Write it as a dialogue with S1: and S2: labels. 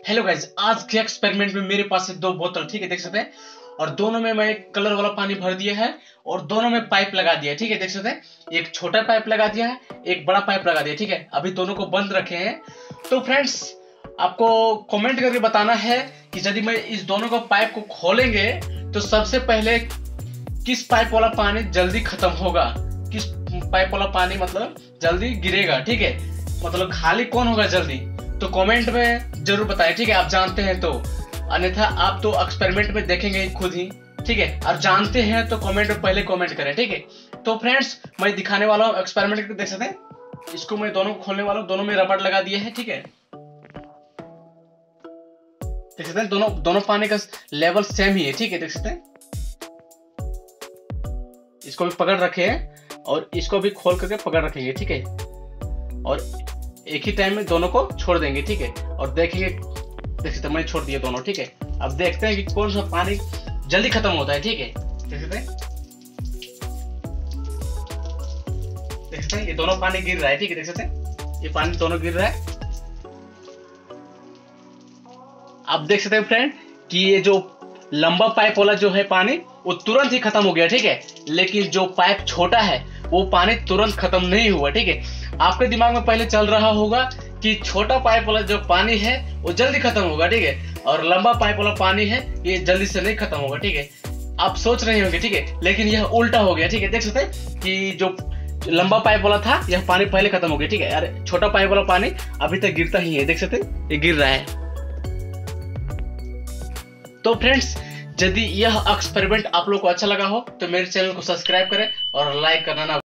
S1: Hello guys, आज के experiment में मेरे पास है दो बोतल, ठीक है, देख सकते हैं। और दोनों में मैं एक कलर वाला पानी भर दिया है और दोनों में पाइप लगा दिया है, ठीक है, देख सकते हैं। एक छोटा पाइप लगा दिया है, एक बड़ा पाइप लगा दिया, ठीक है। अभी दोनों को बंद रखे हैं। तो फ्रेंड्स, आपको कमेंट करके बताना है कि यदि मैं इस दोनों का पाइप को खोलेंगे तो सबसे पहले किस पाइप वाला पानी जल्दी खत्म होगा, किस पाइप वाला पानी मतलब जल्दी गिरेगा, ठीक है, मतलब खाली कौन होगा जल्दी। तो कमेंट में जरूर बताएं, ठीक है। आप जानते हैं तो, अन्यथा आप तो एक्सपेरिमेंट में देखेंगे खुद ही, ठीक है। और जानते हैं तो कमेंट में पहले कमेंट करें, ठीक है। तो फ्रेंड्स, मैं दिखाने वाला हूँ एक्सपेरिमेंट करके, देख सकते हैं। इसको मैं दोनों खोलने वाला हूँ, दोनों में रबड़ लगा दिया है, ठीक है, देख सकते हैं। दोनों पानी का लेवल सेम ही है, ठीक है, देख सकते हैं। इसको भी पकड़ रखे हैं और इसको भी खोल करके पकड़ रखेंगे, ठीक है। और एक ही टाइम में दोनों को छोड़ देंगे, ठीक है। और देखेंगे, देख सकते हैं, मैंने छोड़ दिया दोनों, ठीक है। अब देखते हैं कि कौन सा पानी जल्दी खत्म होता है, ठीक है, देख सकते हैं। देख सकते हैं, ये दोनों पानी गिर रहा है, ठीक है, देख सकते हैं, ये पानी दोनों गिर रहा है। आप देख सकते हैं फ्रेंड कि ये जो लंबा पाइप वाला जो है पानी वो तुरंत ही खत्म हो गया, ठीक है। लेकिन जो पाइप छोटा है वो पानी तुरंत खत्म नहीं हुआ, ठीक है। आपके दिमाग में पहले चल रहा होगा कि छोटा पाइप वाला जो पानी है वो जल्दी खत्म होगा, ठीक है, और लंबा पाइप वाला पानी है ये जल्दी से नहीं खत्म होगा, ठीक है। आप सोच रहे होंगे, ठीक है, लेकिन यह उल्टा हो गया, ठीक है। देख सकते हैं कि जो लंबा पाइप वाला था यह पानी पहले खत्म हो गया, ठीक है। अरे छोटा पाइप वाला पानी अभी तक गिरता ही है, देख सकते हैं, ये गिर रहा है। तो फ्रेंड्स, यदि यह एक्सपेरिमेंट आप लोग को अच्छा लगा हो तो मेरे चैनल को सब्सक्राइब करें और लाइक करना ना